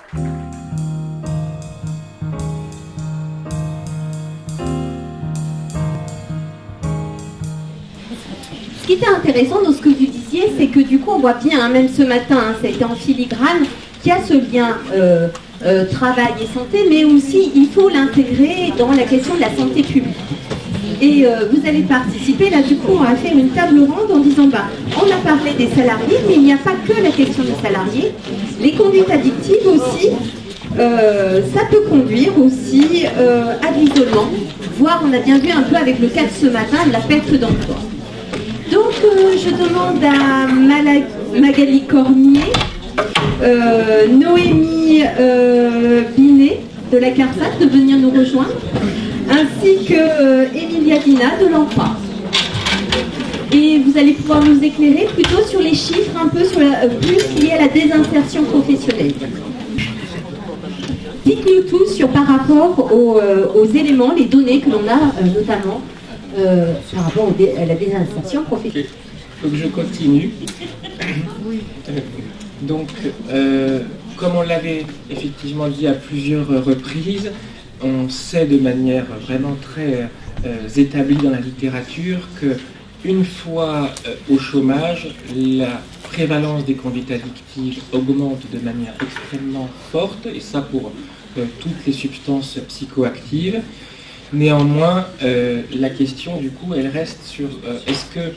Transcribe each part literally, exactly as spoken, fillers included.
Ce qui était intéressant dans ce que vous disiez, c'est que du coup on voit bien, hein, même ce matin, hein, ça a été en filigrane, qu'il y a ce lien euh, euh, travail et santé, mais aussi il faut l'intégrer dans la question de la santé publique. Et euh, vous allez participer, là du coup on va faire une table ronde en disant, bah, on a parlé des salariés, mais il n'y a pas que la question des salariés, les conduites addictives aussi, euh, ça peut conduire aussi euh, à de l'isolement, voire on a bien vu un peu avec le cas de ce matin, de la perte d'emploi. Donc, euh, je demande à Mala Magali Cormier, euh, Noémie euh, Binet de la CARSAT de venir nous rejoindre, ainsi que euh, Emilia Dina de l'Emploi. Et vous allez pouvoir nous éclairer plutôt sur les chiffres, un peu sur la, euh, plus liés à la désinsertion professionnelle. Dites-nous tout sur par rapport aux, euh, aux éléments, les données que l'on a euh, notamment Euh, par rapport au dé, à la désinsertion professionnelle. Il faut que je continue. Donc, euh, comme on l'avait effectivement dit à plusieurs reprises, on sait de manière vraiment très euh, établie dans la littérature qu'une fois euh, au chômage, la prévalence des conduites addictives augmente de manière extrêmement forte, et ça pour euh, toutes les substances psychoactives. Néanmoins, euh, la question du coup, elle reste sur euh, est-ce que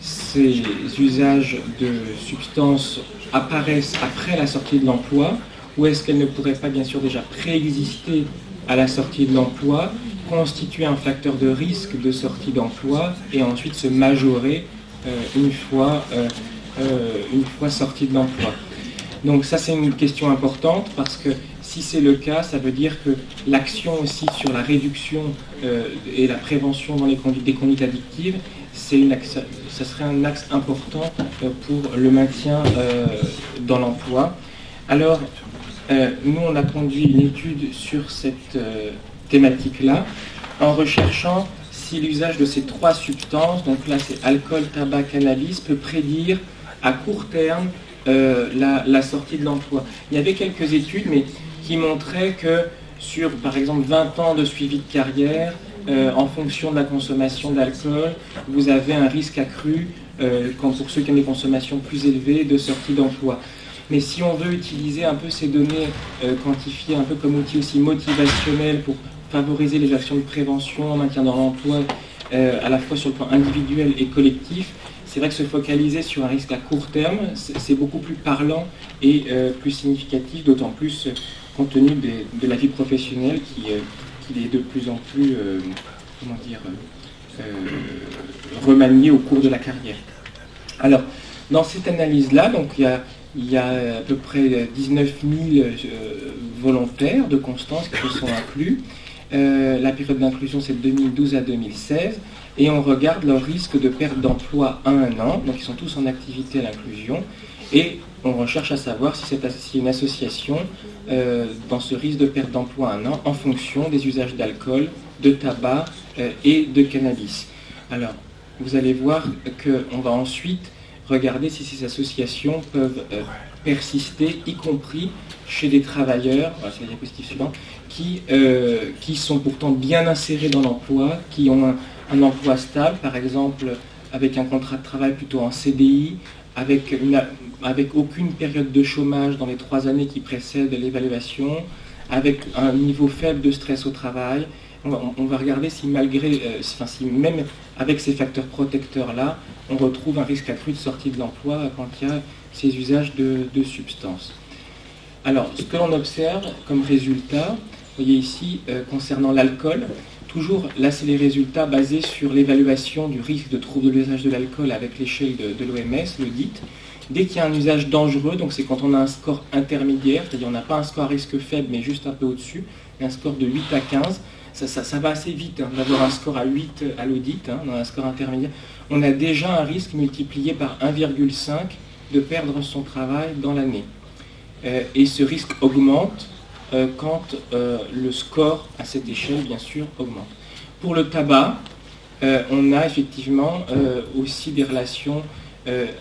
ces usages de substances apparaissent après la sortie de l'emploi, ou est-ce qu'elles ne pourraient pas bien sûr déjà préexister à la sortie de l'emploi, constituer un facteur de risque de sortie d'emploi et ensuite se majorer euh, une fois, euh, euh, une fois sortie de l'emploi. Donc ça c'est une question importante parce que si c'est le cas, ça veut dire que l'action aussi sur la réduction euh, et la prévention dans les conduites, des conduites addictives, c'est une axe, ça serait un axe important euh, pour le maintien euh, dans l'emploi. Alors, euh, nous on a conduit une étude sur cette euh, thématique-là en recherchant si l'usage de ces trois substances, donc là c'est alcool, tabac, cannabis, peut prédire à court terme euh, la, la sortie de l'emploi. Il y avait quelques études, mais qui montrait que sur, par exemple, vingt ans de suivi de carrière, euh, en fonction de la consommation d'alcool, vous avez un risque accru, euh, quand pour ceux qui ont des consommations plus élevées, de sortie d'emploi. Mais si on veut utiliser un peu ces données euh, quantifiées un peu comme outil aussi motivationnel pour favoriser les actions de prévention, maintien dans l'emploi, euh, à la fois sur le plan individuel et collectif, c'est vrai que se focaliser sur un risque à court terme, c'est beaucoup plus parlant et euh, plus significatif, d'autant plus euh, compte tenu des, de la vie professionnelle qui, euh, qui est de plus en plus euh, comment dire, euh, remaniée au cours de la carrière. Alors, dans cette analyse-là, donc il y a, il y a à peu près dix-neuf mille euh, volontaires de Constance qui se sont inclus. Euh, la période d'inclusion, c'est de deux mille douze à deux mille seize. Et on regarde leur risque de perte d'emploi à un an, donc ils sont tous en activité à l'inclusion, et on recherche à savoir si c'est si une association euh, dans ce risque de perte d'emploi à un an en fonction des usages d'alcool, de tabac euh, et de cannabis. Alors, vous allez voir qu'on va ensuite regarder si ces associations peuvent euh, persister, y compris chez des travailleurs, voilà, c'est la diapositive suivante, qui, euh, qui sont pourtant bien insérés dans l'emploi, qui ont un, un emploi stable, par exemple avec un contrat de travail plutôt en C D I, avec, une, avec aucune période de chômage dans les trois années qui précèdent l'évaluation, avec un niveau faible de stress au travail. On va, on va regarder si malgré, euh, enfin, si même avec ces facteurs protecteurs-là, on retrouve un risque accru de sortie de l'emploi quand il y a ces usages de, de substances. Alors, ce que l'on observe comme résultat, vous voyez ici, euh, concernant l'alcool, toujours, là, c'est les résultats basés sur l'évaluation du risque de trouble de l'usage de l'alcool avec l'échelle de, de l'O M S, le D I T. Dès qu'il y a un usage dangereux, donc c'est quand on a un score intermédiaire, c'est-à-dire on n'a pas un score à risque faible, mais juste un peu au-dessus, un score de huit à quinze, ça, ça, ça va assez vite hein, d'avoir un score à huit à l'audit, hein, dans un score intermédiaire. On a déjà un risque multiplié par un virgule cinq de perdre son travail dans l'année. Euh, et ce risque augmente euh, quand euh, le score à cette échelle, bien sûr, augmente. Pour le tabac, euh, on a effectivement euh, aussi des relations euh,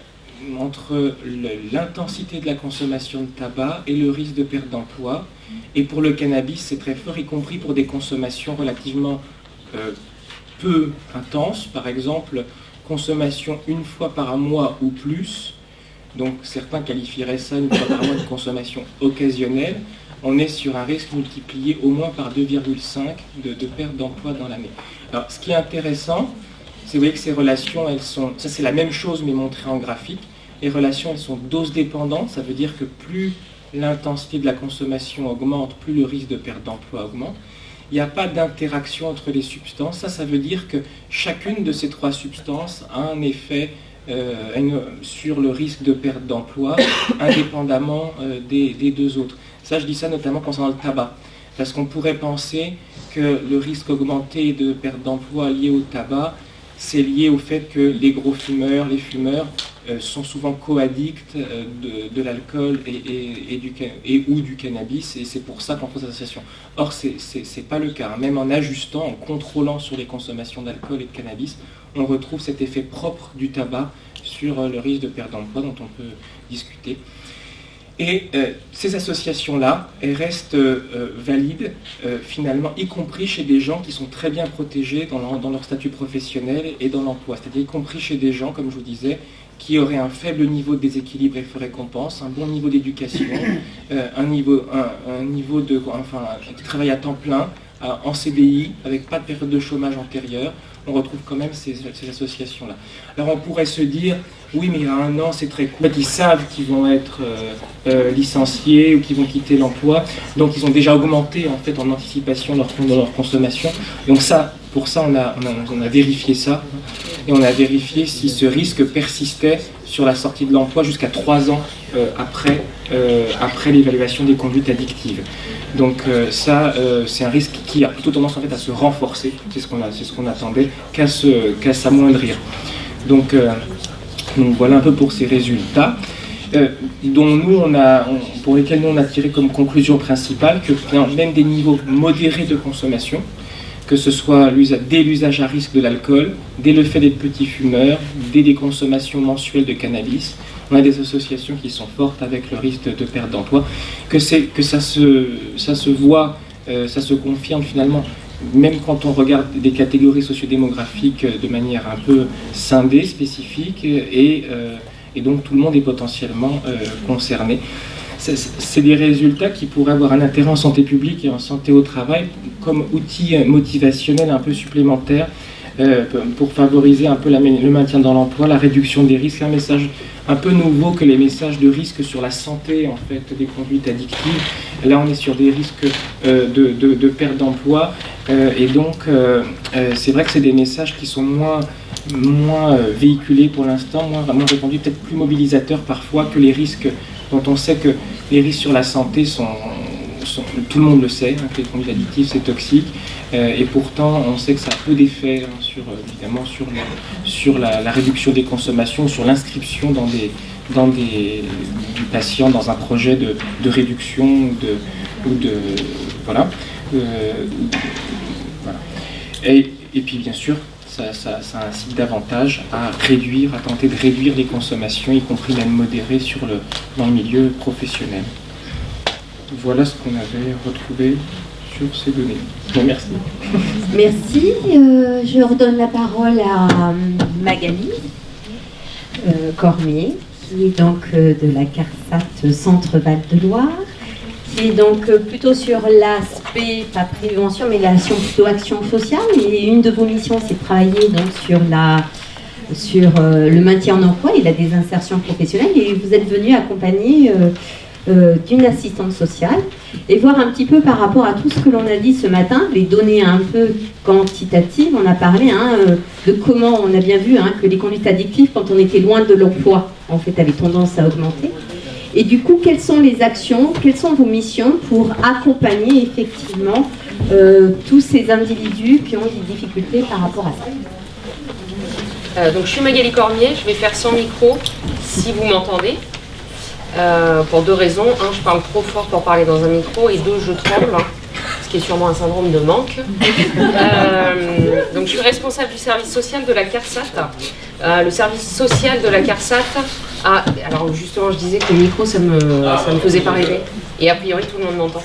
entre l'intensité de la consommation de tabac et le risque de perte d'emploi. Et pour le cannabis, c'est très fort, y compris pour des consommations relativement euh, peu intenses. Par exemple, consommation une fois par mois ou plus. Donc certains qualifieraient ça une fois par mois de consommation occasionnelle. On est sur un risque multiplié au moins par deux virgule cinq de, de perte d'emploi dans l'année. Alors ce qui est intéressant, c'est vous voyez que ces relations, elles sont, ça c'est la même chose mais montrée en graphique. Les relations, elles sont dose dépendantes, ça veut dire que plus l'intensité de la consommation augmente, plus le risque de perte d'emploi augmente. Il n'y a pas d'interaction entre les substances. Ça, ça veut dire que chacune de ces trois substances a un effet euh, une, sur le risque de perte d'emploi, indépendamment euh, des, des deux autres. Ça, je dis ça notamment concernant le tabac. Parce qu'on pourrait penser que le risque augmenté de perte d'emploi lié au tabac, c'est lié au fait que les gros fumeurs, les fumeurs, euh, sont souvent co-addicts euh, de, de l'alcool et, et, et, du, et ou du cannabis, et c'est pour ça qu'on fait cette association. Or, ce n'est pas le cas. Même en ajustant, en contrôlant sur les consommations d'alcool et de cannabis, on retrouve cet effet propre du tabac sur euh, le risque de perte d'emploi dont on peut discuter. Et euh, ces associations-là, elles restent euh, valides, euh, finalement, y compris chez des gens qui sont très bien protégés dans leur, dans leur statut professionnel et dans l'emploi. C'est-à-dire y compris chez des gens, comme je vous disais, qui auraient un faible niveau de déséquilibre effet-récompense, un bon niveau d'éducation, euh, un, niveau, un, un niveau de... Enfin, qui travaillent à temps plein, à, en C D I, avec pas de période de chômage antérieure. On retrouve quand même ces, ces associations-là. Alors on pourrait se dire, oui mais à un an c'est très court. En fait, ils savent qu'ils vont être euh, euh, licenciés ou qu'ils vont quitter l'emploi, donc ils ont déjà augmenté en fait en anticipation leur, de leur consommation. Donc ça, pour ça on a, on a, on a vérifié ça, et on a vérifié si ce risque persistait sur la sortie de l'emploi jusqu'à trois ans euh, après, euh, après l'évaluation des conduites addictives. Donc euh, ça, euh, c'est un risque qui a plutôt tendance en fait à se renforcer, c'est ce qu'on c'est ce qu'on attendait, qu'à se, qu'à s'amoindrir. Donc, euh, donc voilà un peu pour ces résultats, euh, dont nous on a, on, pour lesquels nous on a tiré comme conclusion principale que même des niveaux modérés de consommation, que ce soit dès l'usage à risque de l'alcool, dès le fait d'être petit fumeur, dès des consommations mensuelles de cannabis, on a des associations qui sont fortes avec le risque de, de perte d'emploi, que, que ça, se, ça se voit, euh, ça se confirme finalement, même quand on regarde des catégories sociodémographiques de manière un peu scindée, spécifique, et, euh, et donc tout le monde est potentiellement euh, concerné. C'est des résultats qui pourraient avoir un intérêt en santé publique et en santé au travail comme outil motivationnel un peu supplémentaire euh, pour favoriser un peu la, le maintien dans l'emploi, la réduction des risques, un message un peu nouveau que les messages de risque sur la santé en fait des conduites addictives. Là on est sur des risques euh, de, de, de perte d'emploi euh, et donc euh, euh, c'est vrai que c'est des messages qui sont moins moins euh, véhiculés pour l'instant, moins, moins répandus, peut-être plus mobilisateurs parfois que les risques dont on sait que les risques sur la santé sont, sont tout le monde le sait, hein, que les conduites addictives c'est toxique, euh, et pourtant on sait que ça a peu d'effet hein, sur, évidemment sur, la, sur la, la réduction des consommations, sur l'inscription dans des, dans des, du patient dans un projet de, de réduction ou de, ou de voilà, euh, voilà. Et, et puis bien sûr Ça, ça, ça incite davantage à réduire, à tenter de réduire les consommations, y compris même modérées sur le, dans le milieu professionnel. Voilà ce qu'on avait retrouvé sur ces données. Bon, merci. Merci. Euh, je redonne la parole à Magali euh, Cormier, qui est donc euh, de la CARSAT Centre Val de Loire, qui est donc euh, plutôt sur l'aspect, pas prévention, mais l'action plutôt action sociale. Et une de vos missions, c'est de travailler donc sur, la, sur euh, le maintien en emploi et la désinsertion professionnelle. Et vous êtes venu accompagner euh, euh, d'une assistante sociale et voir un petit peu par rapport à tout ce que l'on a dit ce matin, les données un peu quantitatives. On a parlé hein, euh, de comment, on a bien vu hein, que les conduites addictives, quand on était loin de l'emploi, en fait, avaient tendance à augmenter. Et du coup, quelles sont les actions, quelles sont vos missions pour accompagner effectivement euh, tous ces individus qui ont des difficultés par rapport à ça? euh, Donc je suis Magali Cormier, je vais faire sans micro si vous m'entendez. Euh, pour deux raisons. Un, je parle trop fort pour parler dans un micro, et deux, je tremble, hein, ce qui est sûrement un syndrome de manque. Euh, donc je suis responsable du service social de la CARSAT. Euh, le service social de la CARSAT Ah, alors justement, je disais que le micro, ça me, ça me faisait pas rêver. Et a priori, tout le monde m'entend.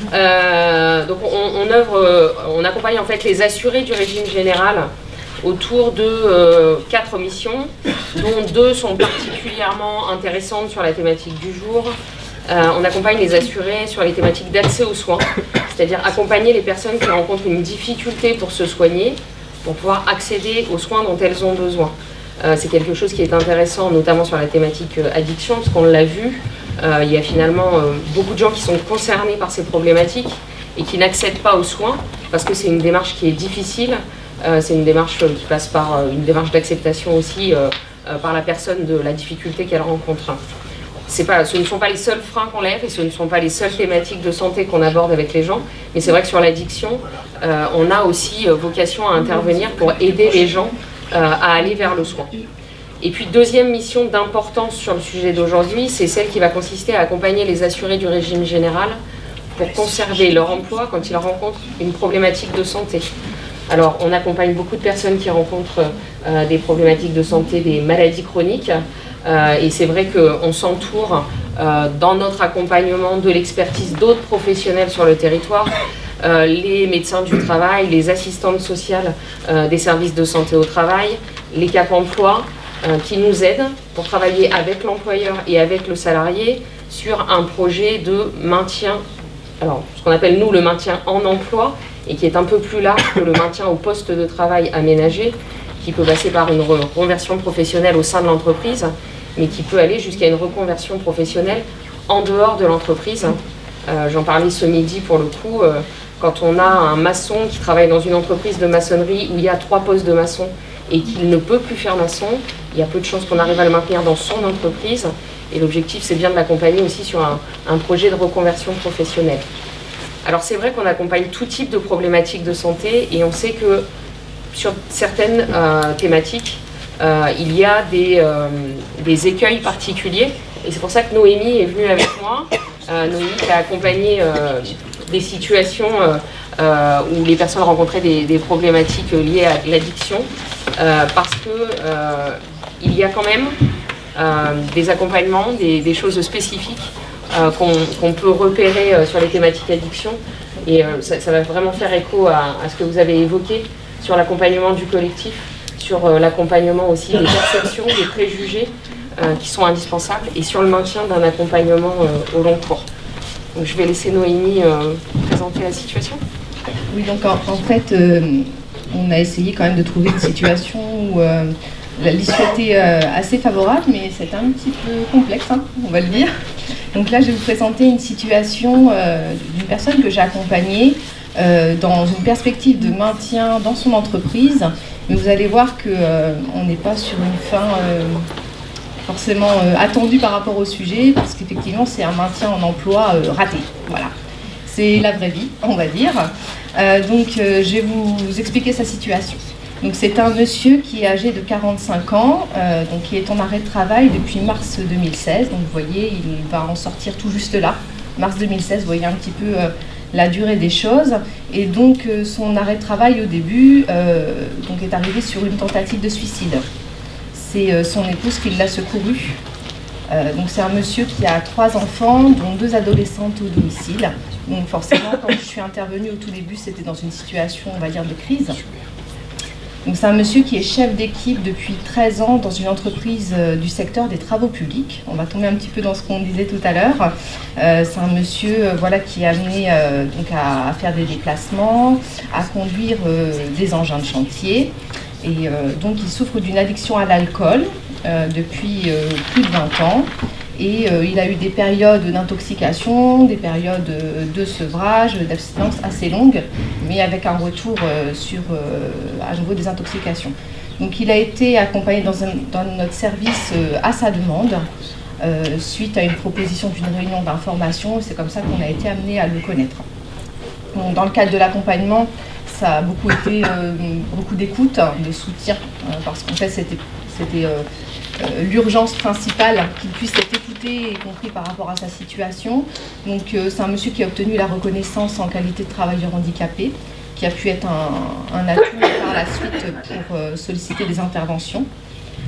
Euh, donc, on, on œuvre, on accompagne en fait les assurés du régime général autour de euh, quatre missions, dont deux sont particulièrement intéressantes sur la thématique du jour. Euh, on accompagne les assurés sur les thématiques d'accès aux soins, c'est-à-dire accompagner les personnes qui rencontrent une difficulté pour se soigner, pour pouvoir accéder aux soins dont elles ont besoin. Euh, c'est quelque chose qui est intéressant, notamment sur la thématique euh, addiction, parce qu'on l'a vu, euh, il y a finalement euh, beaucoup de gens qui sont concernés par ces problématiques et qui n'accèdent pas aux soins, parce que c'est une démarche qui est difficile, euh, c'est une démarche euh, qui passe par euh, une démarche d'acceptation aussi euh, euh, par la personne de la difficulté qu'elle rencontre. C'est pas, ce ne sont pas les seuls freins qu'on lève et ce ne sont pas les seules thématiques de santé qu'on aborde avec les gens, mais c'est vrai que sur l'addiction, euh, on a aussi euh, vocation à intervenir pour aider les gens euh, à aller vers le soin. Et puis deuxième mission d'importance sur le sujet d'aujourd'hui, c'est celle qui va consister à accompagner les assurés du régime général pour conserver leur emploi quand ils rencontrent une problématique de santé. Alors on accompagne beaucoup de personnes qui rencontrent euh, des problématiques de santé, des maladies chroniques. Euh, et c'est vrai qu'on s'entoure euh, dans notre accompagnement de l'expertise d'autres professionnels sur le territoire, euh, les médecins du travail, les assistantes sociales euh, des services de santé au travail, les Cap Emploi, euh, qui nous aident pour travailler avec l'employeur et avec le salarié sur un projet de maintien, alors ce qu'on appelle nous le maintien en emploi, et qui est un peu plus large que le maintien au poste de travail aménagé, qui peut passer par une reconversion professionnelle au sein de l'entreprise, mais qui peut aller jusqu'à une reconversion professionnelle en dehors de l'entreprise. Euh, J'en parlais ce midi pour le coup, euh, quand on a un maçon qui travaille dans une entreprise de maçonnerie où il y a trois postes de maçon et qu'il ne peut plus faire maçon, il y a peu de chances qu'on arrive à le maintenir dans son entreprise. Et l'objectif, c'est bien de l'accompagner aussi sur un, un projet de reconversion professionnelle. Alors c'est vrai qu'on accompagne tout type de problématiques de santé et on sait que sur certaines euh, thématiques, euh, il y a des, euh, des écueils particuliers. Et c'est pour ça que Noémie est venue avec moi. Euh, Noémie qui a accompagné euh, des situations euh, euh, où les personnes rencontraient des, des problématiques liées à l'addiction. Euh, parce que euh, il y a quand même euh, des accompagnements, des, des choses spécifiques euh, qu'on qu'on peut repérer euh, sur les thématiques addiction. Et euh, ça, ça va vraiment faire écho à, à ce que vous avez évoqué sur l'accompagnement du collectif, sur euh, l'accompagnement aussi des perceptions, des préjugés euh, qui sont indispensables, et sur le maintien d'un accompagnement euh, au long cours. Donc je vais laisser Noémie euh, présenter la situation. Oui, donc en, en fait, euh, on a essayé quand même de trouver une situation où euh, l'issue était euh, assez favorable, mais c'était un petit peu complexe, hein, on va le dire. Donc là, je vais vous présenter une situation euh, d'une personne que j'ai accompagnée Euh, dans une perspective de maintien dans son entreprise, mais vous allez voir qu'on euh, n'est pas sur une fin euh, forcément euh, attendue par rapport au sujet, parce qu'effectivement c'est un maintien en emploi euh, raté. Voilà, c'est la vraie vie, on va dire. Euh, donc euh, je vais vous, vous expliquer sa situation. Donc c'est un monsieur qui est âgé de quarante-cinq ans, euh, donc qui est en arrêt de travail depuis mars deux mille seize. Donc vous voyez, il va en sortir tout juste là. Mars deux mille seize, vous voyez un petit peu euh, la durée des choses. Et donc euh, son arrêt de travail au début euh, donc est arrivé sur une tentative de suicide. C'est euh, son épouse qui l'a secouru. Euh, donc c'est un monsieur qui a trois enfants, dont deux adolescentes au domicile. Donc forcément, quand je suis intervenue au tout début, c'était dans une situation, on va dire, de crise. Donc c'est un monsieur qui est chef d'équipe depuis treize ans dans une entreprise euh, du secteur des travaux publics. On va tomber un petit peu dans ce qu'on disait tout à l'heure. Euh, c'est un monsieur euh, voilà, qui est amené euh, donc à, à faire des déplacements, à conduire euh, des engins de chantier. Et euh, donc il souffre d'une addiction à l'alcool euh, depuis euh, plus de vingt ans. Et euh, il a eu des périodes d'intoxication, des périodes de sevrage, d'abstinence assez longues, mais avec un retour euh, sur euh, à nouveau des intoxications. Donc il a été accompagné dans, un, dans notre service euh, à sa demande, euh, suite à une proposition d'une réunion d'information. C'est comme ça qu'on a été amené à le connaître. Donc, dans le cadre de l'accompagnement, ça a beaucoup été euh, beaucoup d'écoute, de soutien, euh, parce qu'en fait c'était c'était euh, Euh, l'urgence principale, qu'il puisse être écouté et compris par rapport à sa situation. Donc euh, c'est un monsieur qui a obtenu la reconnaissance en qualité de travailleur handicapé, qui a pu être un, un atout par la suite pour euh, solliciter des interventions.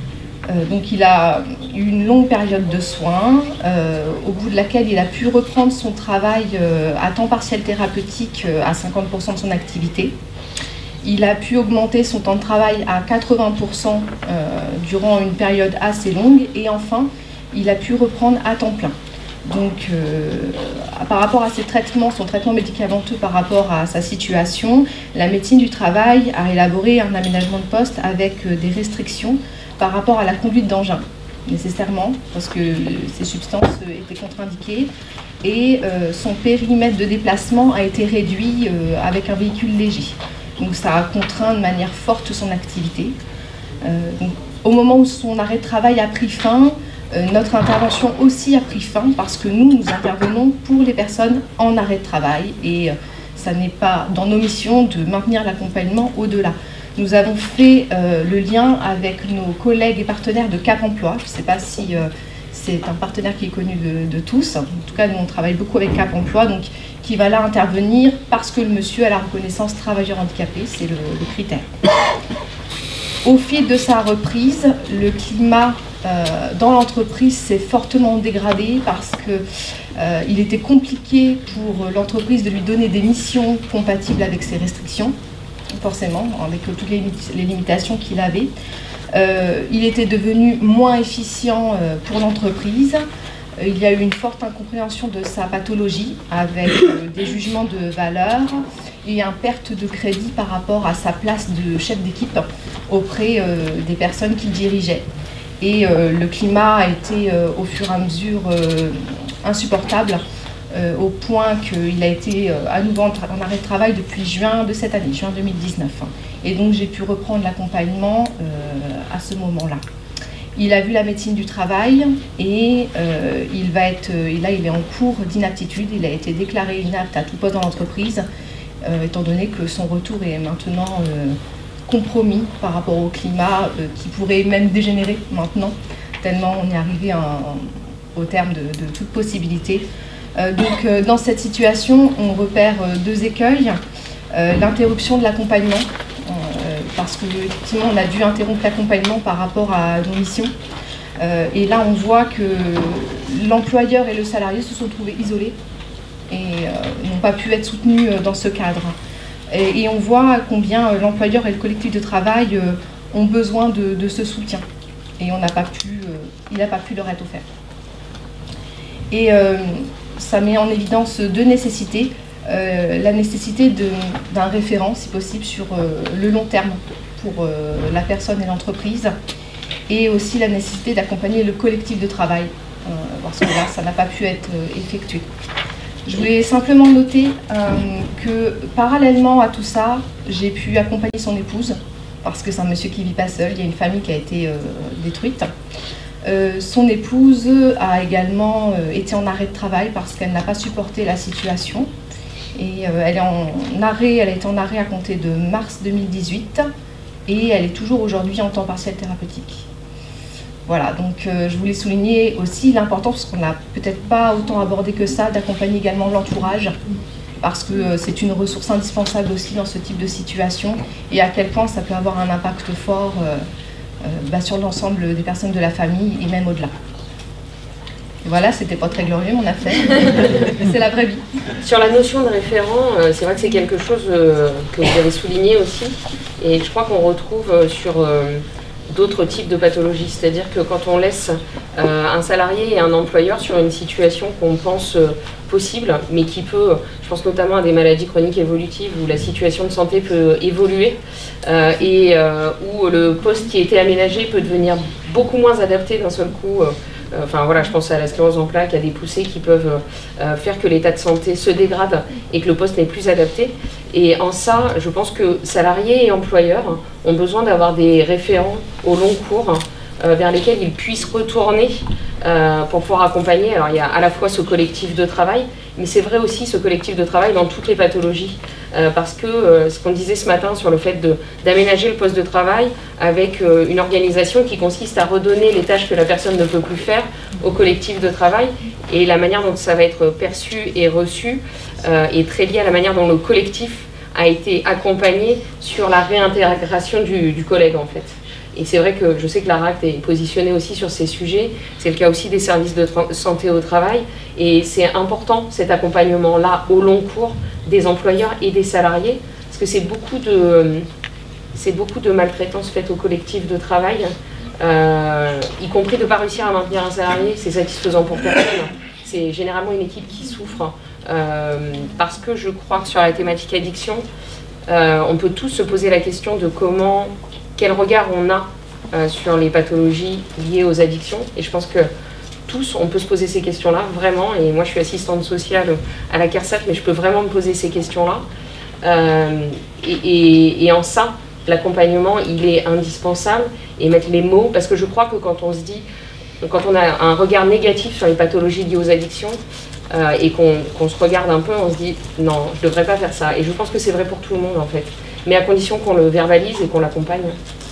Euh, donc il a eu une longue période de soins, euh, au bout de laquelle il a pu reprendre son travail euh, à temps partiel thérapeutique euh, à cinquante pour cent de son activité. Il a pu augmenter son temps de travail à quatre-vingts pour cent euh, durant une période assez longue, et enfin, il a pu reprendre à temps plein. Donc, euh, par rapport à ses traitements, son traitement médicamenteux par rapport à sa situation, la médecine du travail a élaboré un aménagement de poste avec euh, des restrictions par rapport à la conduite d'engin, nécessairement, parce que ces substances étaient contre-indiquées, et euh, son périmètre de déplacement a été réduit euh, avec un véhicule léger. Donc ça a contraint de manière forte son activité. Euh, donc, au moment où son arrêt de travail a pris fin, euh, notre intervention aussi a pris fin, parce que nous, nous intervenons pour les personnes en arrêt de travail, et euh, ça n'est pas dans nos missions de maintenir l'accompagnement au-delà. Nous avons fait euh, le lien avec nos collègues et partenaires de Cap Emploi. Je ne sais pas si euh, c'est un partenaire qui est connu de, de tous. En tout cas, nous, on travaille beaucoup avec Cap Emploi, donc qui va là intervenir parce que le monsieur a la reconnaissance travailleur handicapé, c'est le, le critère. Au fil de sa reprise, le climat euh, dans l'entreprise s'est fortement dégradé parce que euh, il était compliqué pour l'entreprise de lui donner des missions compatibles avec ses restrictions, forcément, avec toutes les, les limitations qu'il avait. Euh, il était devenu moins efficient euh, pour l'entreprise. Euh, il y a eu une forte incompréhension de sa pathologie, avec euh, des jugements de valeur et une perte de crédit par rapport à sa place de chef d'équipe auprès euh, des personnes qu'il dirigeait. Et euh, le climat a été euh, au fur et à mesure euh, insupportable, Euh, au point qu'il a été euh, à nouveau en, en arrêt de travail depuis juin de cette année, juin deux mille dix-neuf. Et donc j'ai pu reprendre l'accompagnement euh, à ce moment-là. Il a vu la médecine du travail et euh, il va être, et là il est en cours d'inaptitude. Il a été déclaré inapte à tout poste dans l'entreprise, euh, étant donné que son retour est maintenant euh, compromis par rapport au climat euh, qui pourrait même dégénérer maintenant, tellement on est arrivé en, au terme de, de toute possibilité. Euh, donc euh, dans cette situation, on repère euh, deux écueils. Euh, l'interruption de l'accompagnement, euh, parce qu'effectivement on a dû interrompre l'accompagnement par rapport à nos missions. Euh, et là on voit que l'employeur et le salarié se sont trouvés isolés et euh, n'ont pas pu être soutenus euh, dans ce cadre. Et, et on voit combien euh, l'employeur et le collectif de travail euh, ont besoin de, de ce soutien. Et on n'a pas pu, euh, il n'a pas pu leur être offert. Et euh, ça met en évidence deux nécessités. Euh, la nécessité d'un référent, si possible, sur euh, le long terme pour euh, la personne et l'entreprise, et aussi la nécessité d'accompagner le collectif de travail, euh, parce que là, ça n'a pas pu être euh, effectué. Je voulais simplement noter euh, que, parallèlement à tout ça, j'ai pu accompagner son épouse, parce que c'est un monsieur qui ne vit pas seul, il y a une famille qui a été euh, détruite. Euh, son épouse a également euh, été en arrêt de travail parce qu'elle n'a pas supporté la situation. Et euh, elle est en arrêt, elle est en arrêt à compter de mars deux mille dix-huit et elle est toujours aujourd'hui en temps partiel thérapeutique. Voilà, donc euh, je voulais souligner aussi l'importance, parce qu'on n'a peut-être pas autant abordé que ça, d'accompagner également l'entourage, parce que euh, c'est une ressource indispensable aussi dans ce type de situation, et à quel point ça peut avoir un impact fort euh, euh, bah, sur l'ensemble des personnes de la famille et même au-delà. Voilà, c'était pas très glorieux mon affaire, mais c'est la vraie vie. Sur la notion de référent, euh, c'est vrai que c'est quelque chose euh, que vous avez souligné aussi, et je crois qu'on retrouve euh, sur euh, d'autres types de pathologies, c'est-à-dire que quand on laisse euh, un salarié et un employeur sur une situation qu'on pense euh, possible, mais qui peut, je pense notamment à des maladies chroniques évolutives où la situation de santé peut évoluer euh, et euh, où le poste qui était aménagé peut devenir beaucoup moins adapté d'un seul coup. Euh, Enfin voilà, je pense à la sclérose en plaques, à des poussées qui peuvent euh, faire que l'état de santé se dégrade et que le poste n'est plus adapté. Et en ça, je pense que salariés et employeurs ont besoin d'avoir des référents au long cours euh, vers lesquels ils puissent retourner euh, pour pouvoir accompagner. Alors il y a à la fois ce collectif de travail, mais c'est vrai aussi ce collectif de travail dans toutes les pathologies. Euh, parce que euh, ce qu'on disait ce matin sur le fait d'aménager le poste de travail avec euh, une organisation qui consiste à redonner les tâches que la personne ne peut plus faire au collectif de travail, et la manière dont ça va être perçu et reçu euh, est très liée à la manière dont le collectif a été accompagné sur la réintégration du, du collègue en fait. Et c'est vrai que je sais que l'ARACT est positionné aussi sur ces sujets, c'est le cas aussi des services de santé au travail, et c'est important cet accompagnement-là au long cours des employeurs et des salariés, parce que c'est beaucoup de, c'est beaucoup de maltraitance faite au collectif de travail, euh, y compris de ne pas réussir à maintenir un salarié, c'est satisfaisant pour personne, c'est généralement une équipe qui souffre, euh, parce que je crois que sur la thématique addiction, euh, on peut tous se poser la question de comment... quel regard on a euh, sur les pathologies liées aux addictions. Et je pense que tous, on peut se poser ces questions-là, vraiment. Et moi, je suis assistante sociale à la CARSAT, mais je peux vraiment me poser ces questions-là. Euh, et, et, et en ça, l'accompagnement, il est indispensable. Et mettre les mots, parce que je crois que quand on se dit, quand on a un regard négatif sur les pathologies liées aux addictions, euh, et qu'on qu'on se regarde un peu, on se dit, non, je ne devrais pas faire ça. Et je pense que c'est vrai pour tout le monde, en fait. Mais à condition qu'on le verbalise et qu'on l'accompagne.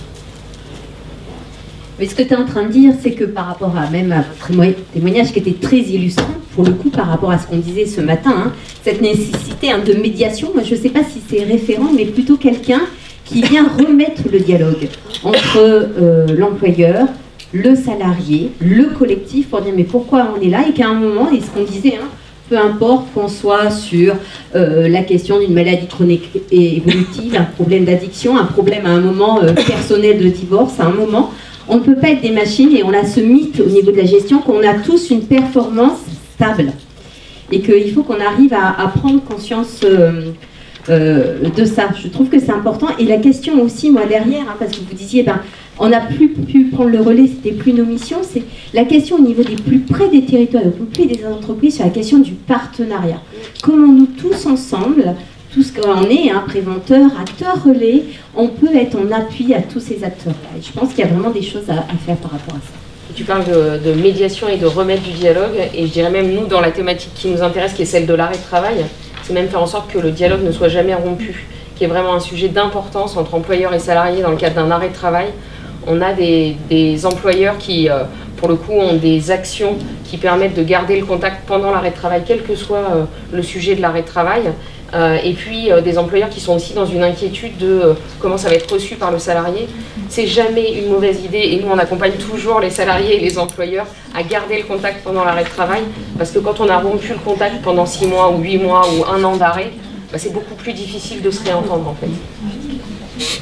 Mais ce que tu es en train de dire, c'est que par rapport à même à votre témoignage qui était très illustrant, pour le coup, par rapport à ce qu'on disait ce matin, hein, cette nécessité hein, de médiation, moi je ne sais pas si c'est référent, mais plutôt quelqu'un qui vient remettre le dialogue entre euh, l'employeur, le salarié, le collectif, pour dire mais pourquoi on est là, et qu'à un moment, et ce qu'on disait, hein, peu importe qu'on soit sur euh, la question d'une maladie chronique et évolutive, un problème d'addiction, un problème à un moment euh, personnel de divorce, à un moment, on ne peut pas être des machines et on a ce mythe au niveau de la gestion qu'on a tous une performance stable. Et qu'il faut qu'on arrive à, à prendre conscience euh, euh, de ça. Je trouve que c'est important. Et la question aussi, moi derrière, hein, parce que vous disiez, ben, on n'a plus pu prendre le relais, c'était plus nos missions, c'est la question au niveau des plus près des territoires, au plus près des entreprises, sur la question du partenariat. Comment nous tous ensemble, tout ce qu'on est, hein, préventeurs, acteurs relais, on peut être en appui à tous ces acteurs-là. Et je pense qu'il y a vraiment des choses à, à faire par rapport à ça. Tu parles de, de médiation et de remettre du dialogue, et je dirais même nous, dans la thématique qui nous intéresse, qui est celle de l'arrêt de travail, c'est même faire en sorte que le dialogue ne soit jamais rompu, qui est vraiment un sujet d'importance entre employeurs et salariés dans le cadre d'un arrêt de travail. On a des, des employeurs qui, euh, pour le coup, ont des actions qui permettent de garder le contact pendant l'arrêt de travail, quel que soit euh, le sujet de l'arrêt de travail. Euh, et puis euh, des employeurs qui sont aussi dans une inquiétude de euh, comment ça va être reçu par le salarié. C'est jamais une mauvaise idée, et nous on accompagne toujours les salariés et les employeurs à garder le contact pendant l'arrêt de travail, parce que quand on a rompu le contact pendant six mois ou huit mois ou un an d'arrêt, bah, c'est beaucoup plus difficile de se réentendre en fait.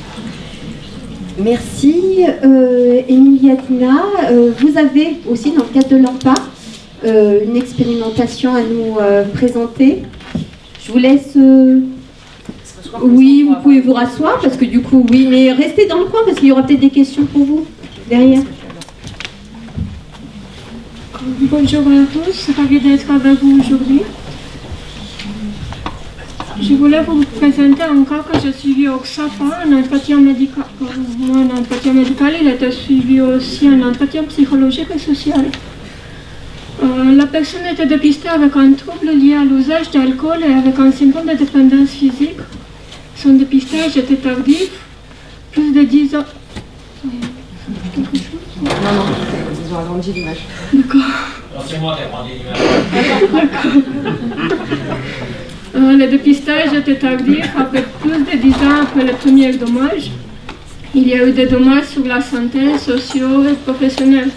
Merci. Euh, Emilia Dina, euh, vous avez aussi dans le cadre de l'A M P A euh, une expérimentation à nous euh, présenter. Je vous laisse... Euh... Oui, vous pouvez vous rasseoir, parce que du coup, oui, mais restez dans le coin, parce qu'il y aura peut-être des questions pour vous, derrière. Bonjour à tous, ravi d'être avec vous aujourd'hui. Je voulais vous présenter un cas que j'ai suivi au X A P A, un entretien médical. Moi, un entretien médical, il était suivi aussi un entretien psychologique et social. Euh, la personne était dépistée avec un trouble lié à l'usage d'alcool et avec un symptôme de dépendance physique. Son dépistage était tardif, plus de dix ans. Quelque chose? Non, non, ils ont agrandi l'image. D'accord. C'est moi qui ai agrandi l'image. Euh, le dépistage était tardif, avec plus de dix ans après le premier dommage. Il y a eu des dommages sur la santé, sociaux et professionnels.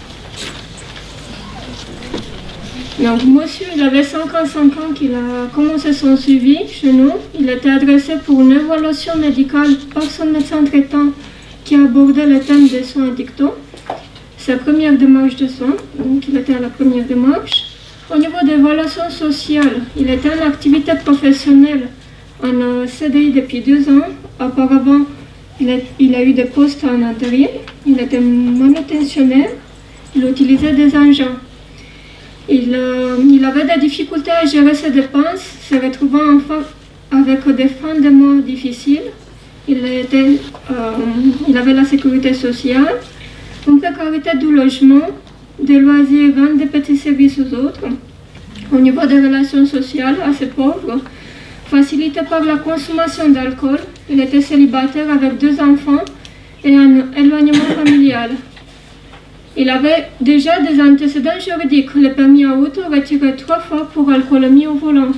Donc, monsieur, il avait cinquante-cinq ans qu'il a commencé son suivi chez nous. Il était adressé pour une évaluation médicale par son médecin traitant qui abordait le thème des soins addictants. Sa première démarche de soins, donc il était à la première démarche. Au niveau de l'évaluation sociale, il était en activité professionnelle en C D I depuis deux ans. Auparavant, il a, il a eu des postes en intérim. Il était manutentionnaire. Il utilisait des engins. Il, euh, il avait des difficultés à gérer ses dépenses, se retrouvant enfin avec des fins de mois difficiles. Il, était, euh, il avait la sécurité sociale, une précarité du logement, des loisirs, vendre des petits services aux autres. Au niveau des relations sociales, assez pauvres, facilité par la consommation d'alcool, il était célibataire avec deux enfants et un éloignement familial. Il avait déjà des antécédents juridiques, le permis à auto retiré trois fois pour alcoolémie au volant.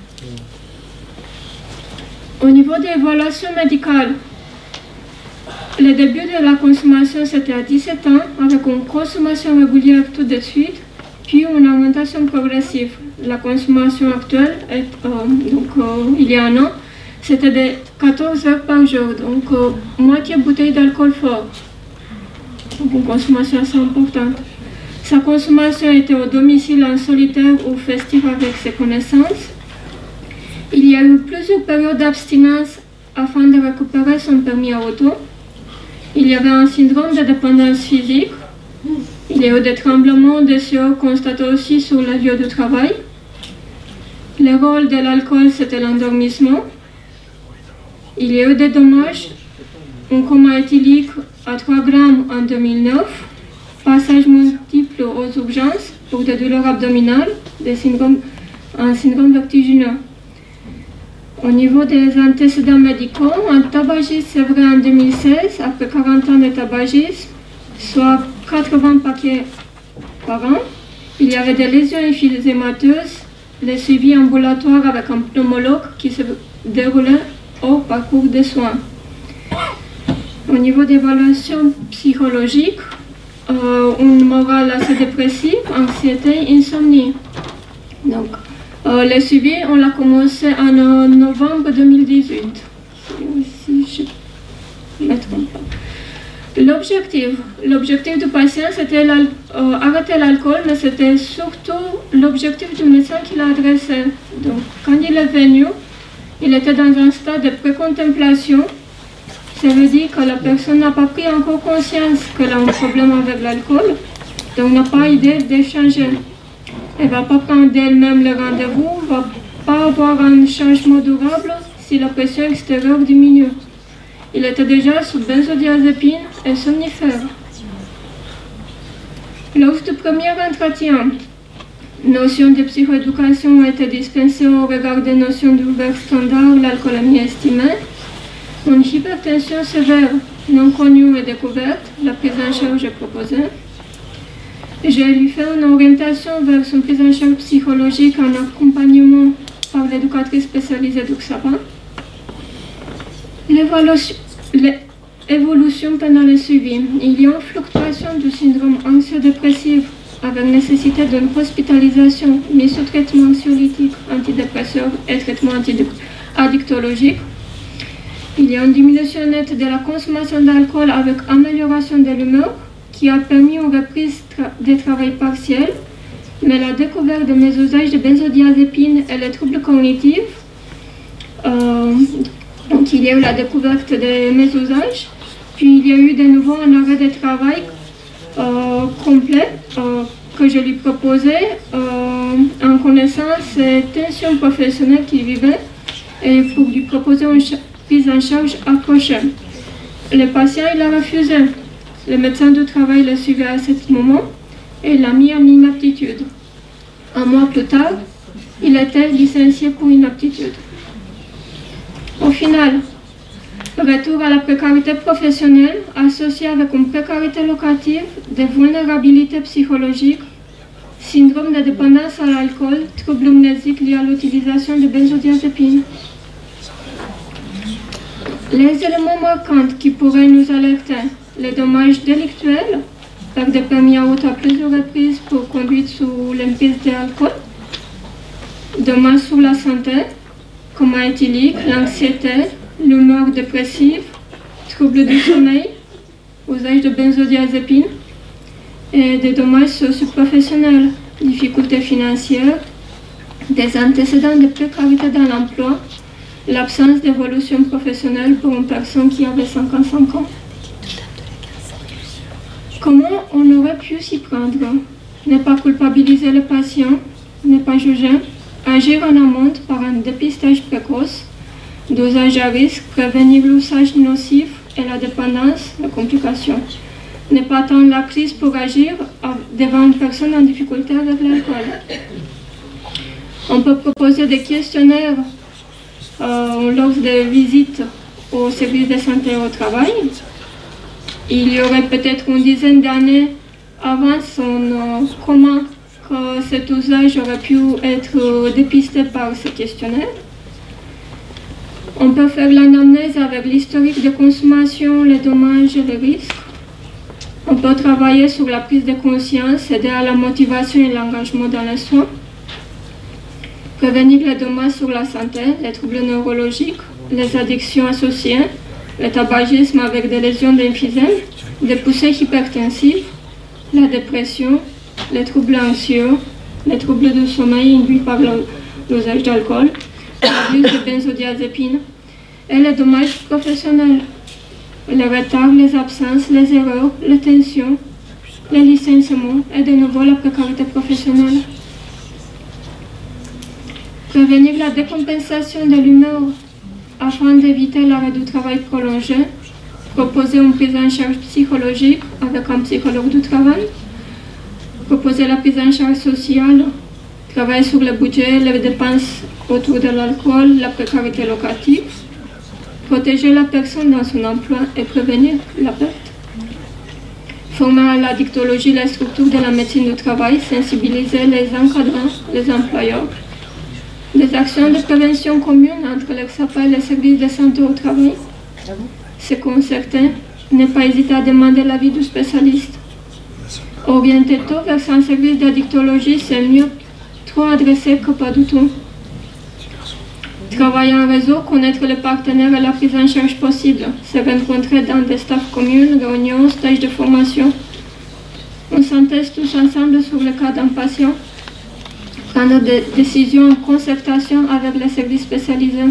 Au niveau des évaluations médicales, Le début de la consommation, c'était à dix-sept ans, avec une consommation régulière tout de suite, puis une augmentation progressive. La consommation actuelle, est, euh, donc, euh, il y a un an, c'était de quatorze heures par jour, donc euh, moitié bouteille d'alcool fort. Donc une consommation assez importante. Sa consommation était au domicile, en solitaire ou festive avec ses connaissances. Il y a eu plusieurs périodes d'abstinence afin de récupérer son permis à auto. Il y avait un syndrome de dépendance physique. Il y a eu des tremblements de sueur constatés aussi sur le lieu de travail. Le rôle de l'alcool, c'était l'endormissement. Il y a eu des dommages, un coma éthylique à trois grammes en deux mille neuf, passage multiple aux urgences pour des douleurs abdominales, des syndromes, un syndrome vertigineux. Au niveau des antécédents médicaux, un tabagisme sévré en deux mille seize, après quarante ans de tabagisme, soit quatre-vingts paquets par an. Il y avait des lésions emphysémateuses, les suivis ambulatoires avec un pneumologue qui se déroulait au parcours des soins. Au niveau d'évaluation psychologique, euh, une morale assez dépressive, anxiété, insomnie. Donc, euh, le suivi, on l'a commencé en euh, novembre deux mille dix-huit. Si je me trompe pas. L'objectif, l'objectif du patient, c'était euh, arrêter l'alcool, mais c'était surtout l'objectif du médecin qui l'a adressé. Donc, quand il est venu, il était dans un stade de précontemplation. Ça veut dire que la personne n'a pas pris encore conscience qu'elle a un problème avec l'alcool, donc n'a pas idée d'échanger. Elle ne va pas prendre d'elle-même le rendez-vous, ne va pas avoir un changement durable si la pression extérieure diminue. Il était déjà sous benzodiazépine et somnifère. Lors du premier entretien, notions de psychoéducation ont été dispensées au regard des notions d'ouvert standard, l'alcoolémie estimée. Une hypertension sévère, non connue et découverte, la prise en charge est proposée. J'ai lui fait une orientation vers son prise en charge psychologique en accompagnement par l'éducatrice spécialisée du X A P A. L'évolution pendant le suivi. Il y a une fluctuation du syndrome anxio-dépressif avec nécessité d'une hospitalisation, mise sous traitement anxiolytique, antidépresseur et traitement addictologique. Il y a une diminution nette de la consommation d'alcool avec amélioration de l'humeur qui a permis une reprise de travail partiel, mais la découverte de mes usages de benzodiazépine et les troubles cognitifs, euh, donc il y a eu la découverte de mes usages, puis il y a eu de nouveau un arrêt de travail euh, complet euh, que je lui proposais euh, en connaissance des tensions professionnelles qu'il vivait et pour lui proposer une prise en charge approchée. Le patient, il a refusé. Le médecin du travail l'a suivi à ce moment et l'a mis en inaptitude. Un mois plus tard, il était licencié pour inaptitude. Au final, retour à la précarité professionnelle associée avec une précarité locative, des vulnérabilités psychologiques, syndrome de dépendance à l'alcool, troubles amnésiques liés à l'utilisation de benzodiazépines. Les éléments marquants qui pourraient nous alerter, les dommages délictuels, perte de permis à auto à plusieurs reprises pour conduite sous l'emprise d'alcool, dommages sur la santé, coma éthylique, l'anxiété, l'humeur dépressive, troubles du sommeil, usage de benzodiazépines, et des dommages socio-professionnels, difficultés financières, des antécédents de précarité dans l'emploi, l'absence d'évolution professionnelle pour une personne qui avait cinquante-cinq ans. Comment on aurait pu s'y prendre? Ne pas culpabiliser le patient, ne pas juger, agir en amont par un dépistage précoce, dosage à risque, prévenir l'usage nocif et la dépendance, les complications. Ne pas attendre la crise pour agir devant une personne en difficulté avec l'alcool. On peut proposer des questionnaires euh, lors des visites au service de santé au travail. Il y aurait peut-être une dizaine d'années avant son euh, coma que cet usage aurait pu être dépisté par ce questionnaire. On peut faire l'anamnèse avec l'historique de consommation, les dommages et les risques. On peut travailler sur la prise de conscience, aider à la motivation et l'engagement dans les soins. Prévenir les dommages sur la santé, les troubles neurologiques, les addictions associées, le tabagisme avec des lésions d'emphysème, des poussées hypertensives, la dépression, les troubles anxieux, les troubles du sommeil induits par l'usage d'alcool, l'abus de benzodiazépines et les dommages professionnels, les retards, les absences, les erreurs, les tensions, les licenciements et de nouveau la précarité professionnelle. Prévenir la décompensation de l'humeur afin d'éviter l'arrêt du travail prolongé, proposer une prise en charge psychologique avec un psychologue du travail, proposer la prise en charge sociale, travailler sur le budget, les dépenses autour de l'alcool, la précarité locative, protéger la personne dans son emploi et prévenir la perte. Former à la dictologie les structures de la médecine du travail, sensibiliser les encadrants, les employeurs. Des actions de prévention communes entre l'E X A P A et les services de santé au travail. Se concerter, ne pas hésiter à demander l'avis du spécialiste. Orienter tôt vers un service d'addictologie, c'est mieux trop adressé que pas du tout. Travailler en réseau, connaître les partenaires et la prise en charge possible, se rencontrer dans des staffs communes, réunions, stages de formation. On s'entête tous ensemble sur le cas d'un patient. Prendre des décisions en concertation avec les services spécialisés.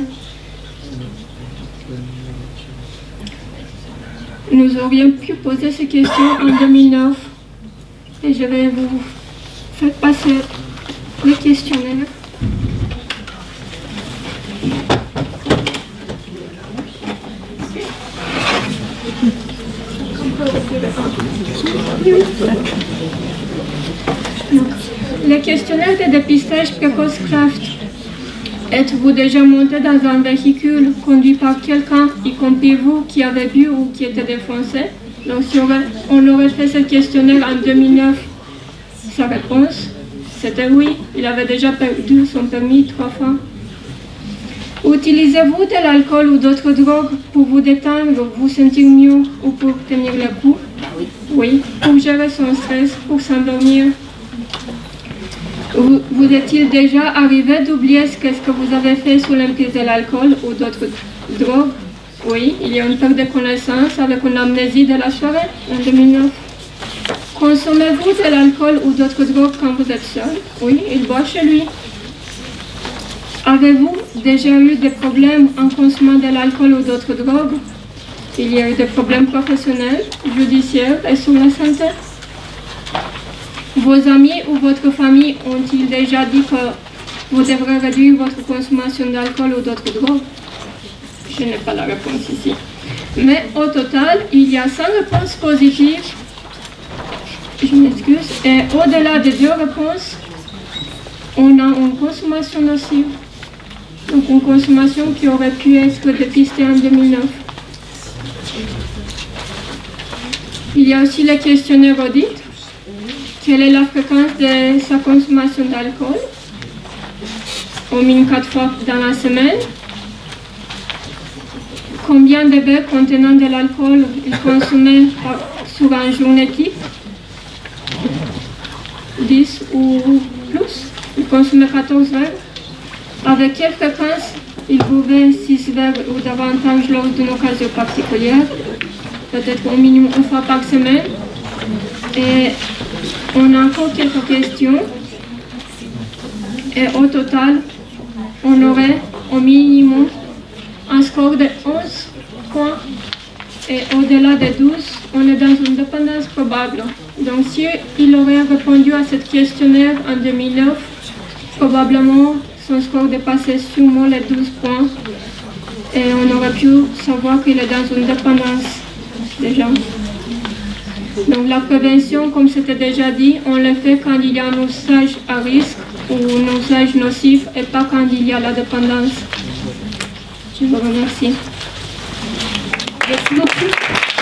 Nous aurions pu poser ces questions en deux mille neuf et je vais vous faire passer les questionnaires. Donc, les questionnaires de dépistage précoce Kraft. Êtes-vous déjà monté dans un véhicule conduit par quelqu'un, y compris vous, qui avez bu ou qui était défoncé? Donc si on aurait fait ce questionnaire en deux mille neuf, sa réponse, c'était oui. Il avait déjà perdu son permis trois fois. Utilisez-vous de l'alcool ou d'autres drogues pour vous détendre, vous sentir mieux ou pour tenir le coup? Oui. Pour gérer son stress, pour s'endormir. Vous, vous est-il déjà arrivé d'oublier ce que, ce que vous avez fait sous l'emprise de l'alcool ou d'autres drogues? Oui, il y a une perte de connaissance avec une amnésie de la soirée en deux mille neuf. Consommez-vous de l'alcool ou d'autres drogues quand vous êtes seul? Oui, il boit chez lui. Avez-vous déjà eu des problèmes en consommant de l'alcool ou d'autres drogues? Il y a eu des problèmes professionnels, judiciaires et sur la santé. Vos amis ou votre famille ont-ils déjà dit que vous devrez réduire votre consommation d'alcool ou d'autres drogues? Je n'ai pas la réponse ici. Mais au total, il y a cinq réponses positives. Je m'excuse. Et au-delà des deux réponses, on a une consommation nocive. Donc une consommation qui aurait pu être dépistée en deux mille neuf. Il y a aussi le questionnaire audit. Quelle est la fréquence de sa consommation d'alcool? Au minimum quatre fois dans la semaine. Combien de verres contenant de l'alcool il consommait sur une journée type? dix ou plus. Il consommait quatorze verres. Avec quelle fréquence il buvait six verres ou davantage lors d'une occasion particulière? Peut-être au minimum une fois par semaine. Et on a encore quelques questions. Et au total, on aurait au minimum un score de onze points. Et au-delà de douze, on est dans une dépendance probable. Donc si il aurait répondu à cette questionnaire en deux mille neuf, probablement son score dépassait sûrement les douze points. Et on aurait pu savoir qu'il est dans une dépendance déjà. Donc la prévention, comme c'était déjà dit, on le fait quand il y a un usage à risque ou un usage nocif et pas quand il y a la dépendance. Je vous remercie. Merci beaucoup.